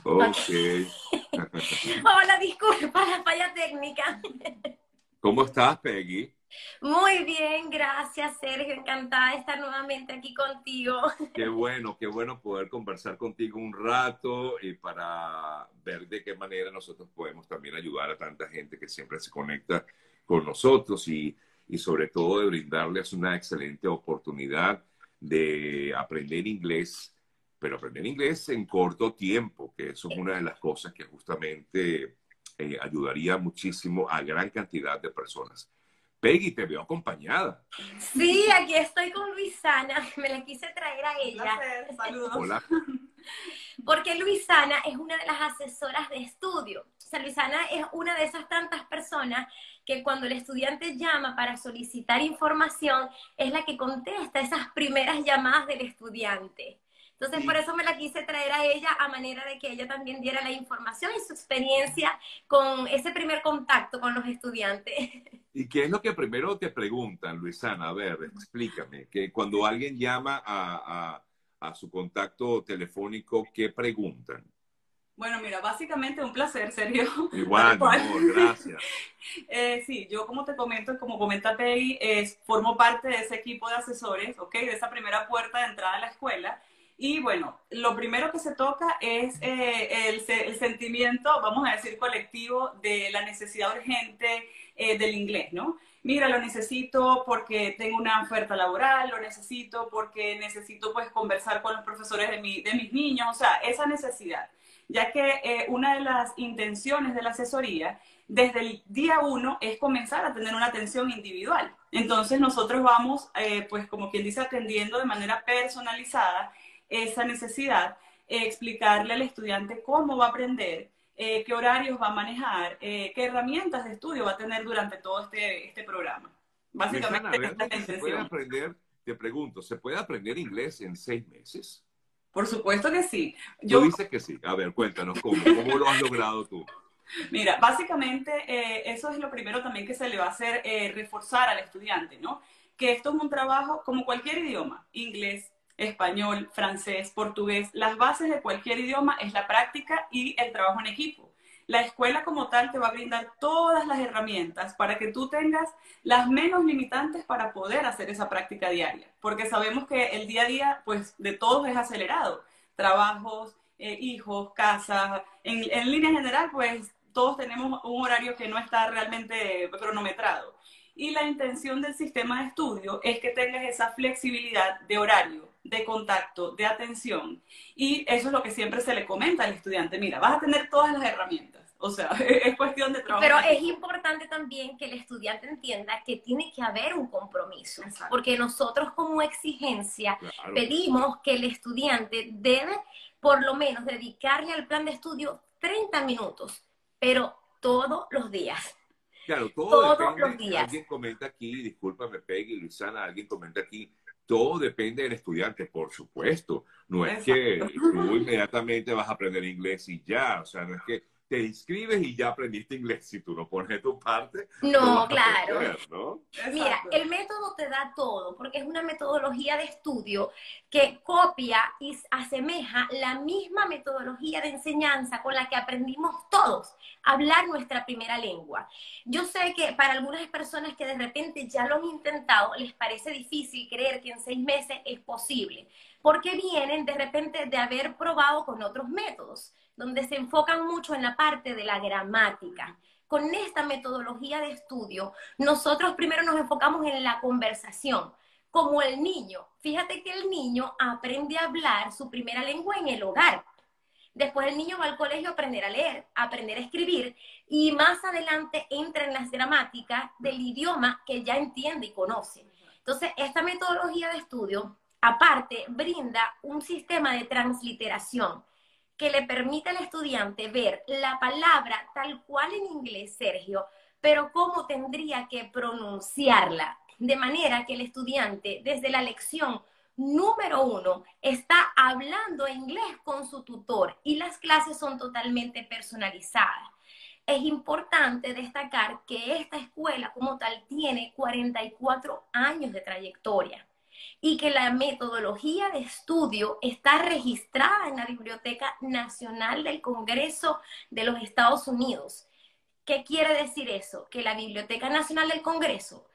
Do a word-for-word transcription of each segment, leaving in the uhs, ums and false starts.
Ok. Ok. Hola, disculpa la falla técnica. ¿Cómo estás, Peggy? Muy bien, gracias, Sergio. Encantada de estar nuevamente aquí contigo. Qué bueno, qué bueno poder conversar contigo un rato y para ver de qué manera nosotros podemos también ayudar a tanta gente que siempre se conecta con nosotros y, y sobre todo de brindarles una excelente oportunidad de aprender inglés, pero aprender inglés en corto tiempo, que eso es una de las cosas que justamente eh, ayudaría muchísimo a gran cantidad de personas. Peggy, te veo acompañada. Sí, aquí estoy con Luisana. Me la quise traer a ella. Un placer, saludos. Hola. Porque Luisana es una de las asesoras de estudio. O sea, Luisana es una de esas tantas personas que cuando el estudiante llama para solicitar información, es la que contesta esas primeras llamadas del estudiante. Entonces, Sí. por eso me la quise traer a ella a manera de que ella también diera la información y su experiencia con ese primer contacto con los estudiantes. ¿Y qué es lo que primero te preguntan, Luisana? A ver, explícame, que cuando alguien llama a, a, a su contacto telefónico, ¿qué preguntan? Bueno, mira, básicamente un placer, Sergio. Tal Igual, mi cual. amor, gracias. Eh, sí, yo como te comento, como comenta Peggy, eh, formo parte de ese equipo de asesores, ¿ok? De esa primera puerta de entrada a la escuela. Y bueno, lo primero que se toca es eh, el, el sentimiento, vamos a decir, colectivo de la necesidad urgente eh, del inglés, ¿no? Mira, lo necesito porque tengo una oferta laboral, lo necesito porque necesito pues conversar con los profesores de, mi, de mis niños, o sea, esa necesidad. Ya que eh, una de las intenciones de la asesoría desde el día uno es comenzar a tener una atención individual. Entonces nosotros vamos, eh, pues como quien dice, atendiendo de manera personalizada esa necesidad, eh, explicarle al estudiante cómo va a aprender, eh, qué horarios va a manejar, eh, qué herramientas de estudio va a tener durante todo este, este programa. Luisana, Básicamente esta es la ¿realmente se puede intención. aprender, te pregunto, ¿se puede aprender inglés en seis meses? Por supuesto que sí. Tú Yo dices que sí. A ver, cuéntanos cómo, cómo lo has logrado tú. Mira, básicamente eh, eso es lo primero también que se le va a hacer eh, reforzar al estudiante, ¿no? Que esto es un trabajo como cualquier idioma, inglés, español, francés, portugués, las bases de cualquier idioma es la práctica y el trabajo en equipo. La escuela como tal te va a brindar todas las herramientas para que tú tengas las menos limitantes para poder hacer esa práctica diaria, porque sabemos que el día a día, pues, de todos es acelerado. Trabajos, eh, hijos, casa, en, en línea general, pues, todos tenemos un horario que no está realmente cronometrado. Y la intención del sistema de estudio es que tengas esa flexibilidad de horario, de contacto, de atención. Y eso es lo que siempre se le comenta al estudiante. Mira, vas a tener todas las herramientas. O sea, es cuestión de trabajo. Pero es importante también que el estudiante entienda que tiene que haber un compromiso. Exacto. Porque nosotros como exigencia Claro. pedimos que el estudiante debe por lo menos dedicarle al plan de estudio treinta minutos, pero todos los días. Claro, todo Todos depende. los días. Alguien comenta aquí, discúlpame, Peggy, Luisana, alguien comenta aquí, todo depende del estudiante, por supuesto. No es que tú inmediatamente vas a aprender inglés y ya, o sea, no es que te inscribes y ya aprendiste inglés. Si tú no pones tu parte, no, no vas claro. a aprender, ¿no? Mira, Exacto. el método te da todo, porque es una metodología de estudio que copia y asemeja la misma metodología de enseñanza con la que aprendimos todos a hablar nuestra primera lengua. Yo sé que para algunas personas que de repente ya lo han intentado, les parece difícil creer que en seis meses es posible, porque vienen de repente de haber probado con otros métodos, donde se enfocan mucho en la parte de la gramática. Con esta metodología de estudio, nosotros primero nos enfocamos en la conversación, como el niño. Fíjate que el niño aprende a hablar su primera lengua en el hogar. Después el niño va al colegio a aprender a leer, a aprender a escribir, y más adelante entra en las gramáticas del idioma que ya entiende y conoce. Entonces, esta metodología de estudio, aparte, brinda un sistema de transliteración que le permite al estudiante ver la palabra tal cual en inglés, Sergio, pero cómo tendría que pronunciarla, de manera que el estudiante desde la lección número uno está hablando inglés con su tutor y las clases son totalmente personalizadas. Es importante destacar que esta escuela como tal tiene cuarenta y cuatro años de trayectoria. y que la metodología de estudio está registrada en la Biblioteca Nacional del Congreso de los Estados Unidos. ¿Qué quiere decir eso? Que la Biblioteca Nacional del Congreso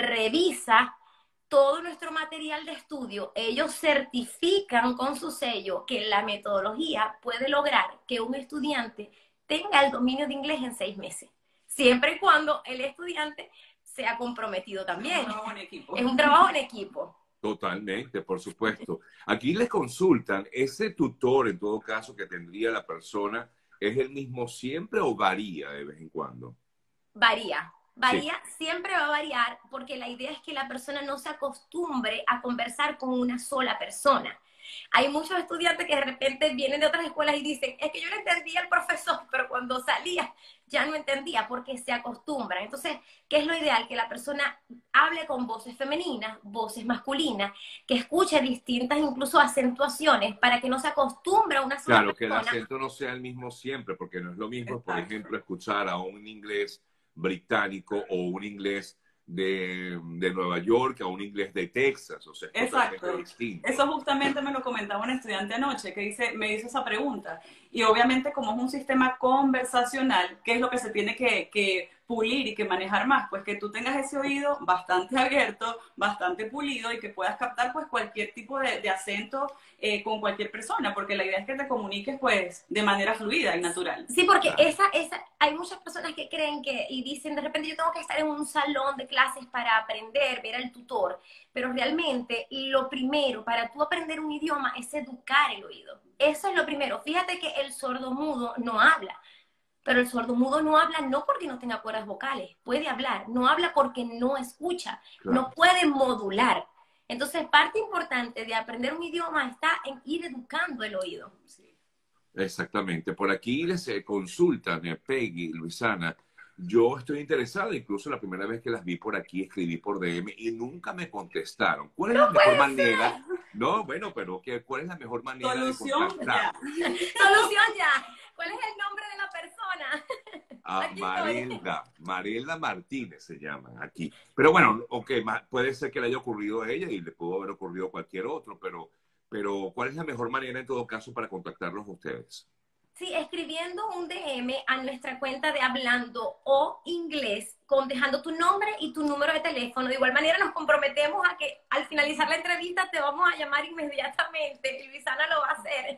revisa todo nuestro material de estudio, ellos certifican con su sello que la metodología puede lograr que un estudiante tenga el dominio de inglés en seis meses, siempre y cuando el estudiante sea comprometido también. Es un trabajo en equipo. Es un trabajo en equipo. Totalmente, por supuesto. Aquí les consultan, ¿ese tutor en todo caso que tendría la persona es el mismo siempre o varía de vez en cuando? Varía. Varía, sí. Siempre va a variar porque la idea es que la persona no se acostumbre a conversar con una sola persona. Hay muchos estudiantes que de repente vienen de otras escuelas y dicen, es que yo le entendía al profesor, pero cuando salía ya no entendía porque se acostumbran. Entonces, ¿qué es lo ideal? Que la persona hable con voces femeninas, voces masculinas, que escuche distintas incluso acentuaciones para que no se acostumbre a una sola claro, persona. Claro, que el acento no sea el mismo siempre, porque no es lo mismo, Exacto. por ejemplo, escuchar a un inglés británico o un inglés de, de Nueva York a un inglés de Texas, o sea, es Exacto. distinto. Eso justamente me lo comentaba un estudiante anoche que dice, me hizo esa pregunta. Y obviamente como es un sistema conversacional, ¿qué es lo que se tiene que, que pulir y que manejar más? Pues que tú tengas ese oído bastante abierto, bastante pulido y que puedas captar pues cualquier tipo de, de acento eh, con cualquier persona, porque la idea es que te comuniques pues de manera fluida y natural. Sí, porque esa, esa, hay muchas personas que creen que y dicen de repente yo tengo que estar en un salón de clases para aprender, ver al tutor, pero realmente lo primero para tú aprender un idioma es educar el oído. Eso es lo primero. Fíjate que el sordomudo no habla. Pero el sordomudo no habla no porque no tenga cuerdas vocales, puede hablar, no habla porque no escucha, claro. No puede modular. Entonces, parte importante de aprender un idioma está en ir educando el oído. Sí. Exactamente. Por aquí les eh, consultan, eh, Peggy, Luisana. Yo estoy interesado, incluso la primera vez que las vi por aquí, escribí por D M y nunca me contestaron. ¿Cuál es no la mejor manera? Ser. No, bueno, pero ¿qué, ¿cuál es la mejor manera Solución de contactar? Ya. Solución ya. ¿Cuál es el nombre de la persona? Ah, Marilda, Marilda Martínez se llama aquí. Pero bueno, ok, puede ser que le haya ocurrido a ella y le pudo haber ocurrido a cualquier otro, pero, pero ¿cuál es la mejor manera en todo caso para contactarlos a ustedes? Sí, escribiendo un D M a nuestra cuenta de Hablando o Inglés, con, dejando tu nombre y tu número de teléfono. De igual manera nos comprometemos a que al finalizar la entrevista te vamos a llamar inmediatamente, y Luisana lo va a hacer,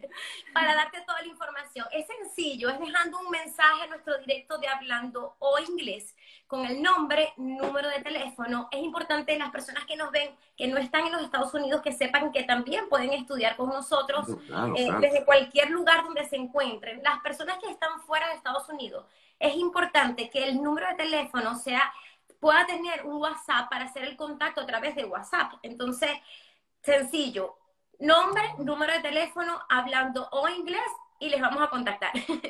para darte toda la información. Es sencillo, es dejando un mensaje a nuestro directo de Hablando o Inglés, con el nombre, número de teléfono. Es importante las personas que nos ven, que no están en los Estados Unidos, que sepan que también pueden estudiar con nosotros claro, eh, claro. desde cualquier lugar donde se encuentren. Las personas que están fuera de Estados Unidos, es importante que el número de teléfono sea, pueda tener un WhatsApp para hacer el contacto a través de WhatsApp. Entonces, sencillo, nombre, número de teléfono, Hablando o Inglés, y les vamos a contactar.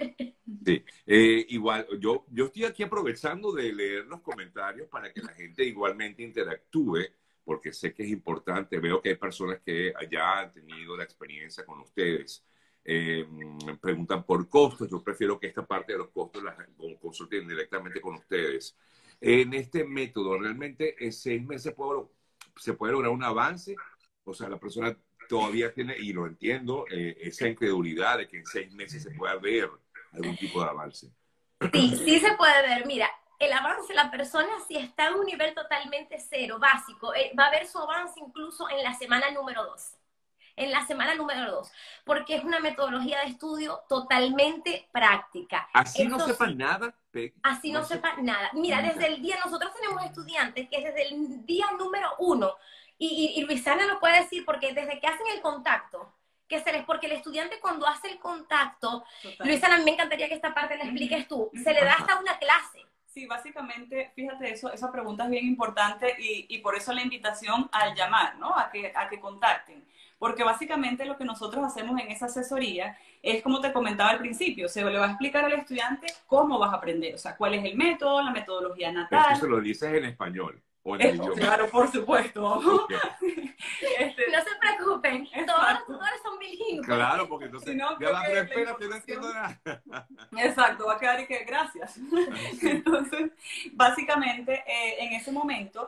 Sí, eh, igual, yo, yo estoy aquí aprovechando de leer los comentarios para que la gente igualmente interactúe, porque sé que es importante. Veo que hay personas que ya han tenido la experiencia con ustedes. Eh, preguntan por costos. Yo prefiero que esta parte de los costos la consulten directamente con ustedes. En este método, ¿realmente en seis meses puedo, se puede lograr un avance? O sea, la persona todavía tiene, y lo entiendo, eh, esa incredulidad de que en seis meses se pueda ver algún tipo de avance. Sí, sí se puede ver. Mira, el avance, la persona si está en un nivel totalmente cero, básico, eh, va a ver su avance incluso en la semana número dos. En la semana número dos, porque es una metodología de estudio totalmente práctica. Así Eso no sepa sí, nada, Peggy. Así no, no sepa, sepa nada. Mira, nada. Desde el día, nosotros tenemos estudiantes que desde el día número uno, y, y, y Luisana lo puede decir, porque desde que hacen el contacto, que se les, porque el estudiante cuando hace el contacto, Total. Luisana, me encantaría que esta parte la expliques tú, se le da hasta una clase. Sí, básicamente, fíjate, eso, esa pregunta es bien importante y, y por eso la invitación al llamar, ¿no? A que, a que contacten. Porque básicamente lo que nosotros hacemos en esa asesoría es, como te comentaba al principio, se le va a explicar al estudiante cómo vas a aprender, o sea, cuál es el método, la metodología natal. Eso se lo dices en español o en el idioma. Claro, por supuesto. Okay. Este, no se preocupen, todos los tutores son bilingües. Claro, porque entonces, si no, ya va, pero espérate, no entiendo nada. Exacto, va a quedar y que gracias. Entonces, básicamente, eh, en ese momento,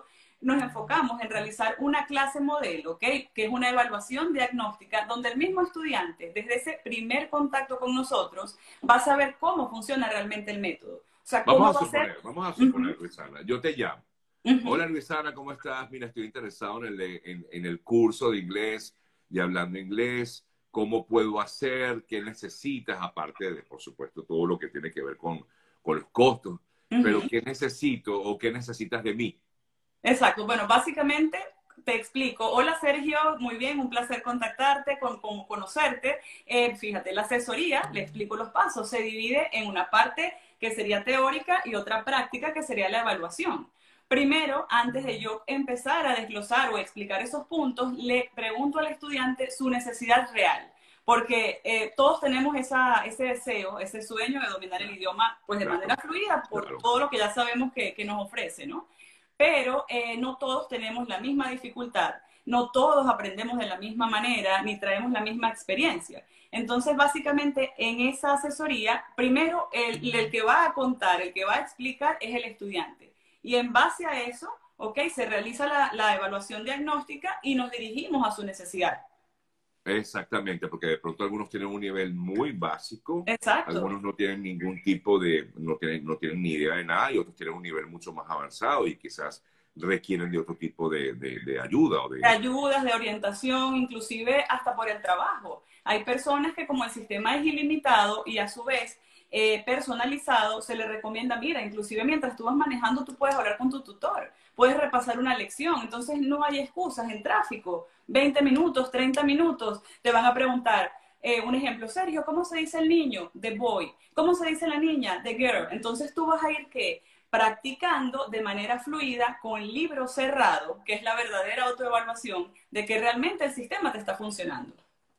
nos enfocamos en realizar una clase modelo, ¿ok? Que es una evaluación diagnóstica donde el mismo estudiante, desde ese primer contacto con nosotros, va a saber cómo funciona realmente el método. O sea, cómo vamos a va suponer, a ser... vamos a suponer, Uh-huh. Luisana, yo te llamo. Uh-huh. Hola Luisana, ¿cómo estás? Mira, estoy interesado en el, en, en el curso de inglés y hablando inglés. ¿Cómo puedo hacer? ¿Qué necesitas? Aparte de, por supuesto, todo lo que tiene que ver con, con los costos. Uh-huh. Pero ¿qué necesito o qué necesitas de mí? Exacto. Bueno, básicamente te explico. Hola Sergio, muy bien, un placer contactarte, con, con conocerte. Eh, fíjate, la asesoría, le explico los pasos, se divide en una parte que sería teórica y otra práctica que sería la evaluación. Primero, antes de yo empezar a desglosar o explicar esos puntos, le pregunto al estudiante su necesidad real. Porque eh, todos tenemos esa, ese deseo, ese sueño de dominar el idioma pues, de Claro, manera fluida por claro. todo lo que ya sabemos que, que nos ofrece, ¿no? Pero eh, no todos tenemos la misma dificultad, no todos aprendemos de la misma manera, ni traemos la misma experiencia. Entonces, básicamente, en esa asesoría, primero, el, el que va a contar, el que va a explicar es el estudiante. Y en base a eso, ok, se realiza la, la evaluación diagnóstica y nos dirigimos a su necesidad. Exactamente, porque de pronto algunos tienen un nivel muy básico, Exacto. Algunos no tienen ningún tipo de, no tienen, no tienen ni idea de nada y otros tienen un nivel mucho más avanzado y quizás requieren de otro tipo de, de, de ayuda. O de... de ayudas, de orientación, inclusive hasta por el trabajo. Hay personas que como el sistema es ilimitado y a su vez eh, personalizado, se le recomienda, mira, inclusive mientras tú vas manejando, tú puedes hablar con tu tutor, puedes repasar una lección, entonces no hay excusas en tráfico, veinte minutos, treinta minutos, te van a preguntar, eh, un ejemplo, Sergio, ¿cómo se dice el niño? The boy. ¿Cómo se dice la niña? The girl. Entonces tú vas a ir, ¿qué? Practicando de manera fluida con el libro cerrado, que es la verdadera autoevaluación de que realmente el sistema te está funcionando.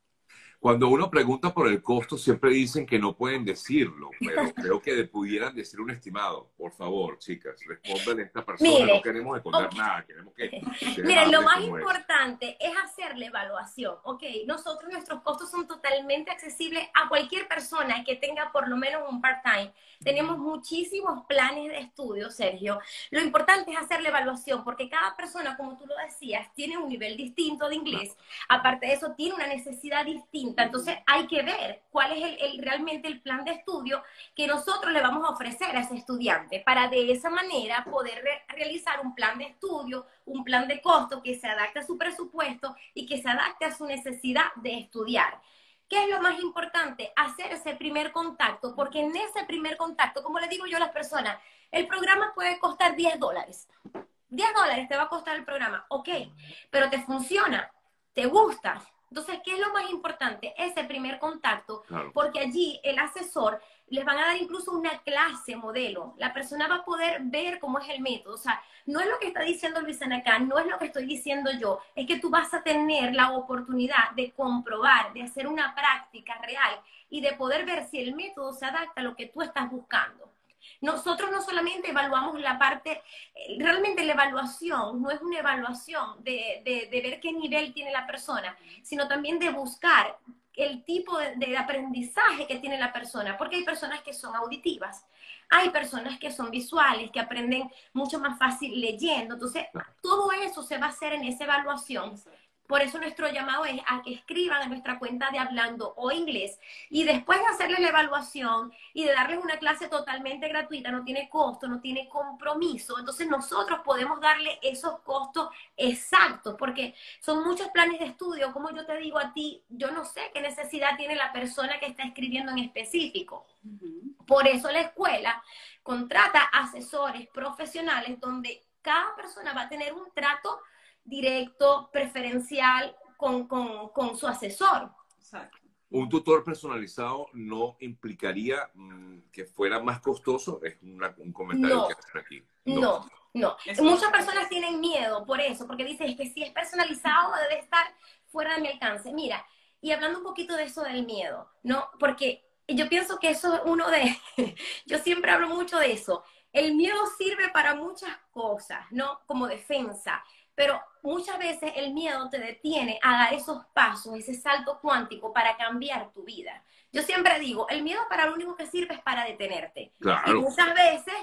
Cuando uno pregunta por el costo, siempre dicen que no pueden decirlo, pero creo que pudieran decir un estimado. Por favor, chicas, respondan a esta persona. Mire, no queremos esconder okay. nada, queremos que... que Miren, lo más como importante es. es hacer la evaluación, ¿ok? Nosotros, nuestros costos son totalmente accesibles a cualquier persona que tenga por lo menos un part-time. Tenemos muchísimos planes de estudio, Sergio. Lo importante es hacer la evaluación, porque cada persona, como tú lo decías, tiene un nivel distinto de inglés. Aparte de eso, tiene una necesidad distinta. Entonces hay que ver cuál es el, el, realmente el plan de estudio que nosotros le vamos a ofrecer a ese estudiante para de esa manera poder re realizar un plan de estudio, un plan de costo que se adapte a su presupuesto y que se adapte a su necesidad de estudiar. ¿Qué es lo más importante? Hacer ese primer contacto, porque en ese primer contacto, como le digo yo a las personas, el programa puede costar diez dólares. diez dólares te va a costar el programa, ok, pero te funciona, te gusta. Entonces, ¿qué es lo más importante? Ese primer contacto, claro. Porque allí el asesor les van a dar incluso una clase modelo. La persona va a poder ver cómo es el método. O sea, no es lo que está diciendo Luisana acá, no es lo que estoy diciendo yo, es que tú vas a tener la oportunidad de comprobar, de hacer una práctica real y de poder ver si el método se adapta a lo que tú estás buscando. Nosotros no solamente evaluamos la parte, realmente la evaluación no es una evaluación de, de, de ver qué nivel tiene la persona, sino también de buscar el tipo de, de aprendizaje que tiene la persona, porque hay personas que son auditivas, hay personas que son visuales, que aprenden mucho más fácil leyendo, entonces todo eso se va a hacer en esa evaluación. Por eso nuestro llamado es a que escriban a nuestra cuenta de Hablando o Inglés y después de hacerles la evaluación y de darles una clase totalmente gratuita, no tiene costo, no tiene compromiso, entonces nosotros podemos darle esos costos exactos, porque son muchos planes de estudio, como yo te digo a ti, yo no sé qué necesidad tiene la persona que está escribiendo en específico. Por eso la escuela contrata asesores profesionales donde cada persona va a tener un trato directo, preferencial con, con, con su asesor. Exacto. ¿Un tutor personalizado no implicaría mmm, que fuera más costoso? Es una, un comentario no, que hacer aquí. No, no. no. Eso Muchas es. personas tienen miedo por eso, porque dicen que si es personalizado debe estar fuera de mi alcance. Mira, y hablando un poquito de eso del miedo, ¿no? Porque yo pienso que eso es uno de... yo siempre hablo mucho de eso. El miedo sirve para muchas cosas, ¿no? Como defensa. Pero muchas veces el miedo te detiene a dar esos pasos, ese salto cuántico para cambiar tu vida. Yo siempre digo, el miedo para lo único que sirve es para detenerte. Claro. Y muchas veces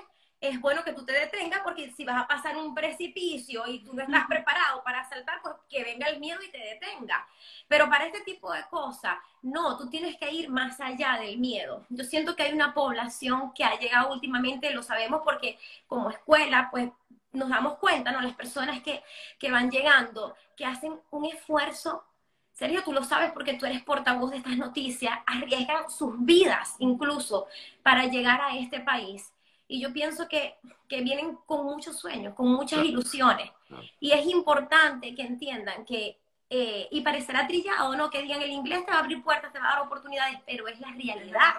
es bueno que tú te detengas, porque si vas a pasar un precipicio y tú no estás preparado para saltar, pues que venga el miedo y te detenga. Pero para este tipo de cosas, no, tú tienes que ir más allá del miedo. Yo siento que hay una población que ha llegado últimamente, lo sabemos porque como escuela, pues nos damos cuenta, ¿no? Las personas que, que van llegando, que hacen un esfuerzo. Sergio, tú lo sabes porque tú eres portavoz de estas noticias, arriesgan sus vidas incluso para llegar a este país. Y yo pienso que, que vienen con muchos sueños, con muchas Claro. ilusiones. Claro. Y es importante que entiendan que, eh, y parecerá trillado, ¿no? Que digan el inglés te va a abrir puertas, te va a dar oportunidades, pero es la realidad.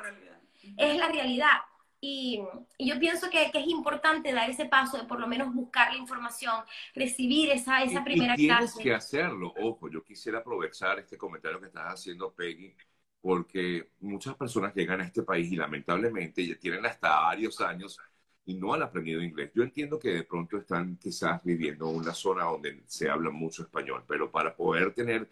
Es la realidad. Y, y yo pienso que, que es importante dar ese paso de por lo menos buscar la información, recibir esa, esa Y, primera y tienes clase. que hacerlo. Ojo, yo quisiera aprovechar este comentario que estás haciendo, Peggy, porque muchas personas llegan a este país y lamentablemente ya tienen hasta varios años y no han aprendido inglés. Yo entiendo que de pronto están quizás viviendo en una zona donde se habla mucho español, pero para poder tener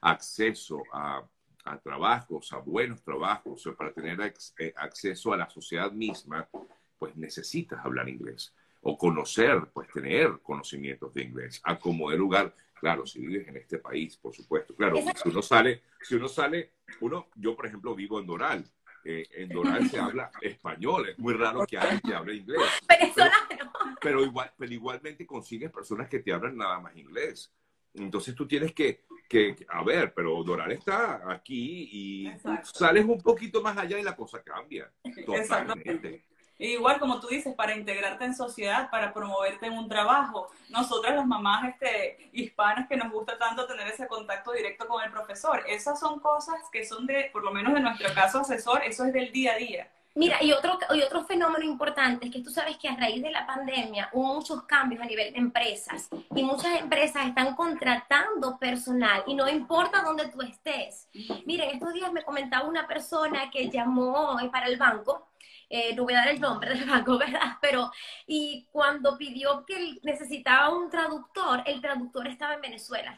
acceso a, a trabajos, a buenos trabajos, o para tener ex, eh, acceso a la sociedad misma, pues necesitas hablar inglés o conocer, pues tener conocimientos de inglés, a como de lugar. Claro, si vives en este país, por supuesto. Claro, si uno sale, si uno sale, uno, yo por ejemplo vivo en Doral. Eh, en Doral se habla español, es muy raro que alguien te hable inglés. Venezolano. Pero, pero, igual, pero igualmente consigues personas que te hablan nada más inglés. Entonces tú tienes que, que a ver, pero Doral está aquí y Exacto. sales un poquito más allá y la cosa cambia. Exactamente. Totalmente. Igual como tú dices, para integrarte en sociedad, para promoverte en un trabajo. Nosotras las mamás este, hispanas que nos gusta tanto tener ese contacto directo con el profesor, esas son cosas que son de, por lo menos en nuestro caso asesor, eso es del día a día. Mira, y otro, y otro fenómeno importante es que tú sabes que a raíz de la pandemia hubo muchos cambios a nivel de empresas y muchas empresas están contratando personal y no importa dónde tú estés. Miren, estos días me comentaba una persona que llamó para el banco, eh, no voy a dar el nombre del banco, ¿verdad? Pero, y cuando pidió que necesitaba un traductor, el traductor estaba en Venezuela.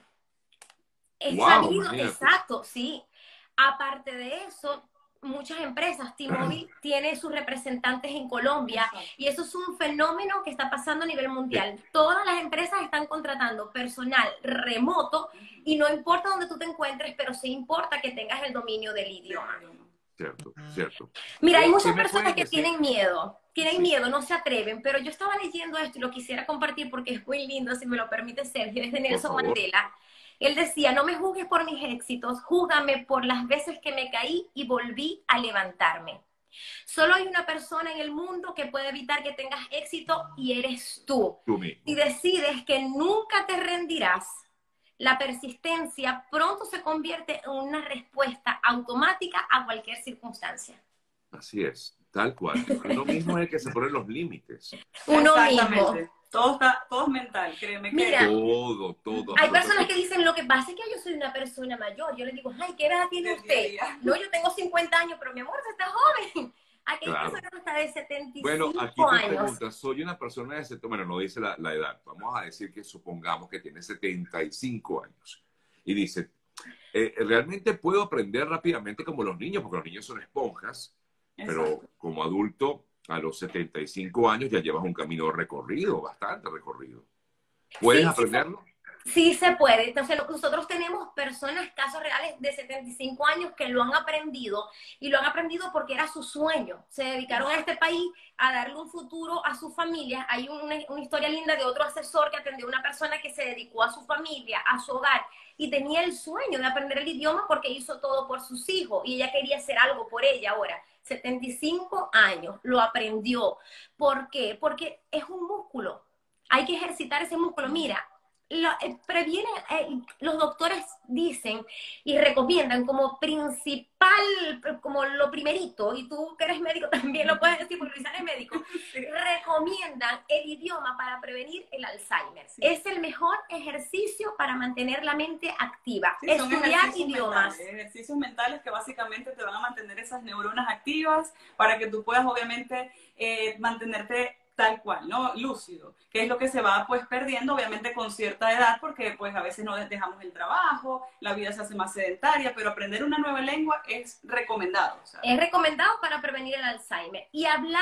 Es Wow, sabido, imagínate. exacto, sí. Aparte de eso, muchas empresas, T-Mobile tiene sus representantes en Colombia. Exacto. Y eso es un fenómeno que está pasando a nivel mundial. Todas las empresas están contratando personal remoto y no importa dónde tú te encuentres, pero sí importa que tengas el dominio del idioma. Cierto, cierto. Mira, hay ¿Qué muchas me personas puedes que decir? tienen miedo, tienen Sí. miedo, no se atreven, pero yo estaba leyendo esto y lo quisiera compartir porque es muy lindo, si me lo permite Sergio, es de Nelson favor. Mandela. Él decía, no me juzgues por mis éxitos, júzgame por las veces que me caí y volví a levantarme. Solo hay una persona en el mundo que puede evitar que tengas éxito y eres tú. Tú mismo. Si decides que nunca te rendirás, la persistencia pronto se convierte en una respuesta automática a cualquier circunstancia. Así es, tal cual. Uno mismo es el que se pone los límites. Uno mismo. Exactamente. Todo, está, todo es mental, créeme que... Mira, Todo, todo. hay todo, personas todo. que dicen, lo que pasa es que yo soy una persona mayor. Yo les digo, ay, ¿qué edad tiene Del usted? día a día. No, yo tengo cincuenta años, pero mi amor, usted está joven. Aquí hay Claro. personas hasta de setenta y cinco Bueno, aquí te años. pregunta, soy una persona de setenta, bueno, no dice la, la edad, vamos a decir que supongamos que tiene setenta y cinco años. Y dice, eh, realmente puedo aprender rápidamente como los niños, porque los niños son esponjas, pero Exacto. como adulto, a los setenta y cinco años ya llevas un camino recorrido, bastante recorrido. ¿Puedes Sí, sí, aprenderlo? Sí se puede. Entonces, nosotros tenemos personas, casos reales de setenta y cinco años que lo han aprendido y lo han aprendido porque era su sueño. Se dedicaron a este país a darle un futuro a su familia. Hay una, una historia linda de otro asesor que atendió a una persona que se dedicó a su familia, a su hogar y tenía el sueño de aprender el idioma porque hizo todo por sus hijos y ella quería hacer algo por ella ahora. setenta y cinco años, lo aprendió. ¿Por qué? Porque es un músculo. Hay que ejercitar ese músculo. Mira, Lo, eh, previene, eh, los doctores dicen y recomiendan como principal, como lo primerito, y tú que eres médico también lo puedes decir porque Luisa es médico, Sí. recomiendan el idioma para prevenir el Alzheimer. Sí. Es el mejor ejercicio para mantener la mente activa. Sí, son Estudiar ejercicios idiomas. mentales, ejercicios mentales que básicamente te van a mantener esas neuronas activas para que tú puedas obviamente eh, mantenerte tal cual, ¿no? Lúcido, que es lo que se va pues perdiendo obviamente con cierta edad porque pues a veces no dejamos el trabajo, la vida se hace más sedentaria, pero aprender una nueva lengua es recomendado. O sea. Es recomendado para prevenir el Alzheimer. Y hablar,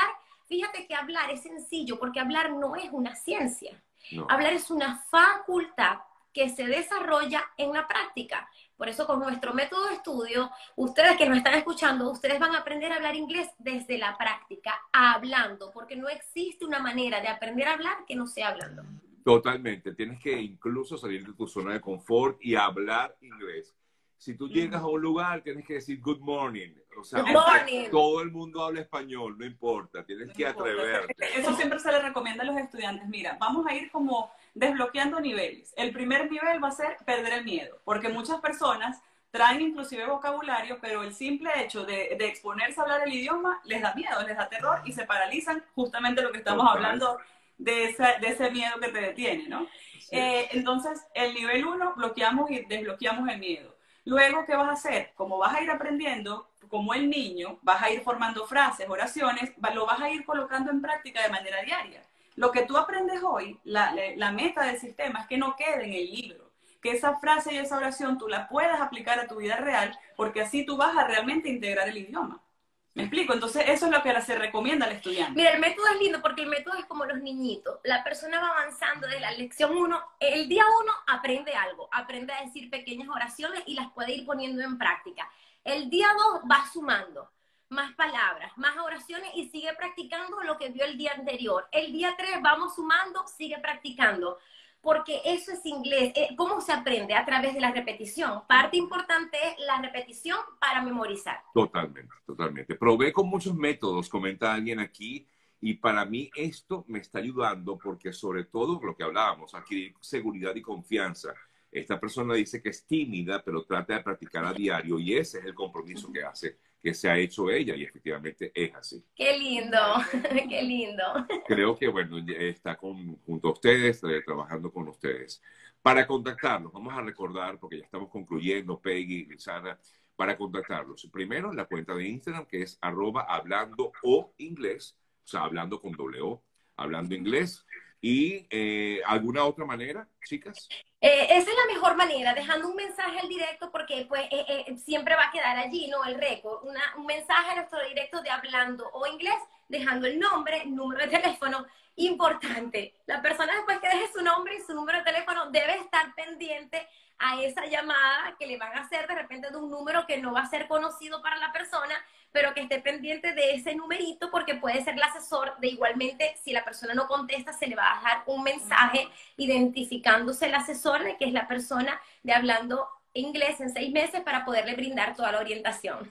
fíjate que hablar es sencillo, porque hablar no es una ciencia. No. Hablar es una facultad que se desarrolla en la práctica. Por eso con nuestro método de estudio, ustedes que nos están escuchando, ustedes van a aprender a hablar inglés desde la práctica, hablando, porque no existe una manera de aprender a hablar que no sea hablando. Totalmente. Tienes que incluso salir de tu zona de confort y hablar inglés. Si tú llegas a un lugar, tienes que decir good morning. O sea, Good morning. todo el mundo habla español, no importa, tienes No que importa. atreverte. Eso siempre se le recomienda a los estudiantes. Mira, vamos a ir como desbloqueando niveles. El primer nivel va a ser perder el miedo, porque muchas personas traen inclusive vocabulario, pero el simple hecho de, de exponerse a hablar el idioma les da miedo, les da terror y se paralizan, justamente lo que estamos Total. hablando de, esa, de ese miedo que te detiene, ¿no? Sí. Eh, entonces, el nivel uno, bloqueamos y desbloqueamos el miedo. Luego, ¿qué vas a hacer? Como vas a ir aprendiendo, como el niño, vas a ir formando frases, oraciones, lo vas a ir colocando en práctica de manera diaria. Lo que tú aprendes hoy, la, la, la meta del sistema es que no quede en el libro, que esa frase y esa oración tú la puedas aplicar a tu vida real, porque así tú vas a realmente integrar el idioma. ¿Me explico? Entonces, eso es lo que se recomienda al estudiante. Mira, el método es lindo porque el método es como los niñitos. La persona va avanzando desde la lección uno. El día uno aprende algo, aprende a decir pequeñas oraciones y las puede ir poniendo en práctica. El día dos va sumando más palabras, más oraciones y sigue practicando lo que vio el día anterior. El día tres vamos sumando, sigue practicando. Porque eso es inglés. ¿Cómo se aprende? A través de la repetición. Parte importante es la repetición para memorizar. Totalmente, totalmente. Probé con muchos métodos, comenta alguien aquí, y para mí esto me está ayudando porque sobre todo lo que hablábamos, adquirir seguridad y confianza. Esta persona dice que es tímida, pero trata de practicar a diario y ese es el compromiso que hace, que se ha hecho ella y efectivamente es así. Qué lindo, qué lindo. Creo que, bueno, está con, junto a ustedes, eh, trabajando con ustedes. Para contactarlos, vamos a recordar, porque ya estamos concluyendo, Peggy, Lizana, para contactarlos. Primero, la cuenta de Instagram, que es arroba hablando o inglés, o sea, hablando con doble O, hablando inglés. ¿Y eh, alguna otra manera, chicas? Eh, esa es la mejor manera, dejando un mensaje al directo porque pues eh, eh, siempre va a quedar allí, ¿no? El récord. Una, un mensaje a nuestro directo de hablando o inglés, dejando el nombre, número de teléfono. Importante. La persona después que deje su nombre y su número de teléfono debe estar pendiente a esa llamada que le van a hacer de repente de un número que no va a ser conocido para la persona, pero que esté pendiente de ese numerito porque puede ser el asesor. De igualmente, si la persona no contesta, se le va a dejar un mensaje identificándose el asesor de que es la persona de hablando inglés en seis meses para poderle brindar toda la orientación.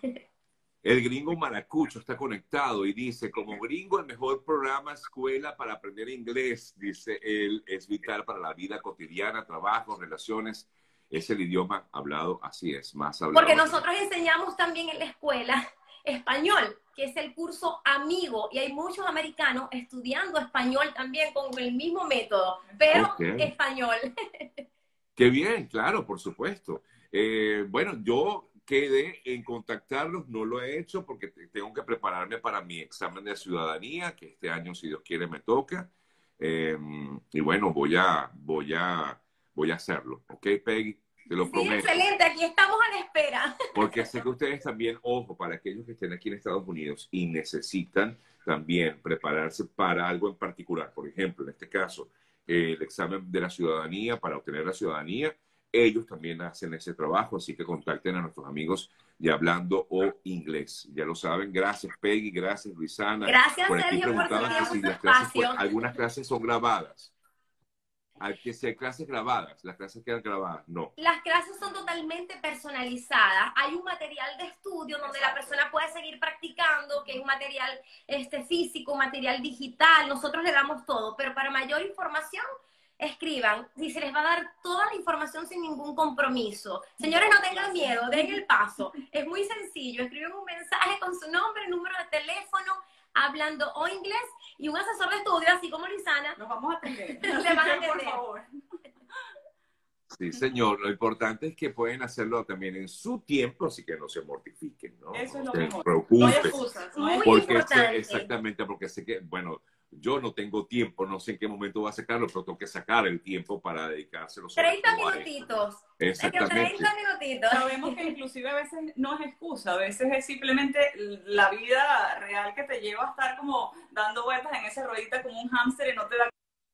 El gringo maracucho está conectado y dice, como gringo, el mejor programa escuela para aprender inglés, dice él, es vital para la vida cotidiana, trabajo, relaciones. Es el idioma hablado, así es, más hablado. Porque nosotros enseñamos también en la escuela español, que es el curso amigo, y hay muchos americanos estudiando español también con el mismo método, pero Okay. español. Qué bien, claro, por supuesto. Eh, bueno, yo quedé en contactarlos, no lo he hecho porque tengo que prepararme para mi examen de ciudadanía, que este año, si Dios quiere, me toca. Eh, y bueno, voy a, voy a, voy a hacerlo. ¿Ok, Peggy? Te lo Sí, prometo. excelente, aquí estamos a la espera. Porque sé que ustedes también, ojo, para aquellos que estén aquí en Estados Unidos y necesitan también prepararse para algo en particular. Por ejemplo, en este caso, eh, el examen de la ciudadanía, para obtener la ciudadanía, ellos también hacen ese trabajo, así que contacten a nuestros amigos de Hablando o Inglés. Ya lo saben. Gracias, Peggy. Gracias, Luisana. Gracias, por aquí Sergio, por su preguntaban que tiempo y si su las clases, espacio. pues, algunas clases son grabadas. Hay que si hay clases grabadas, las clases quedan grabadas, no. Las clases son totalmente personalizadas. Hay un material de estudio donde la persona puede seguir practicando, que es un material este, físico, material digital. Nosotros le damos todo, pero para mayor información, escriban. Y se les va a dar toda la información sin ningún compromiso. Señores, no tengan miedo, den el paso. Es muy sencillo. Escriben un mensaje con su nombre, número de teléfono, hablando o inglés, y un asesor de estudio, así como Luisana. Nos vamos a atender. Le van a atender. Por favor. Sí, señor. Lo importante es que pueden hacerlo también en su tiempo, así que no se mortifiquen, ¿no? Eso es No lo se mejor. preocupen. No hay excusas. No hay Muy Porque sé, importante. exactamente, porque sé que, bueno, yo no tengo tiempo, no sé en qué momento voy a sacarlo, pero tengo que sacar el tiempo para dedicárselo. treinta minutitos. Exactamente. treinta minutitos. Sabemos que inclusive a veces no es excusa, a veces es simplemente la vida real que te lleva a estar como dando vueltas en esa ruedita como un hámster y no te da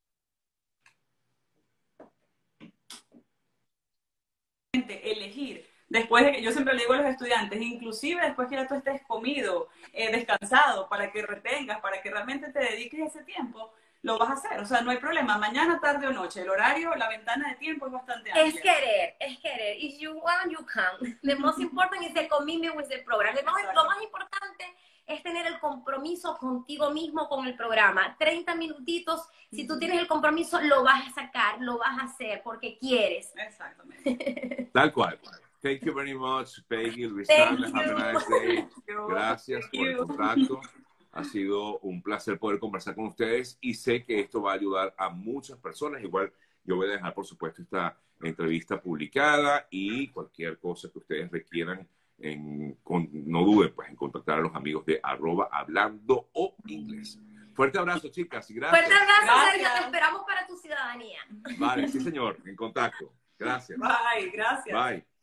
elegir. Después de que, yo siempre le digo a los estudiantes, inclusive después que ya tú estés comido, eh, descansado, para que retengas, para que realmente te dediques ese tiempo, lo vas a hacer. O sea, no hay problema. Mañana, tarde o noche. El horario, la ventana de tiempo es bastante amplia. Es querer, es querer. If you want, you can. The most important is the commitment with the program. Lo más, lo más importante es tener el compromiso contigo mismo con el programa. treinta minutitos, si tú tienes el compromiso, lo vas a sacar, lo vas a hacer porque quieres. Exactamente. Tal cual. Thank you very much, Peggy, Luisana. Have a nice day. Gracias Thank por el you. contacto. Ha sido un placer poder conversar con ustedes y sé que esto va a ayudar a muchas personas. Igual yo voy a dejar, por supuesto, esta entrevista publicada y cualquier cosa que ustedes requieran, en, con, no duden pues, en contactar a los amigos de arroba hablando o inglés. Fuerte abrazo, chicas. Gracias. Fuerte abrazo, Gracias. Sergio. Te esperamos para tu ciudadanía. Vale, sí, señor. En contacto. Gracias. Bye, gracias. Bye.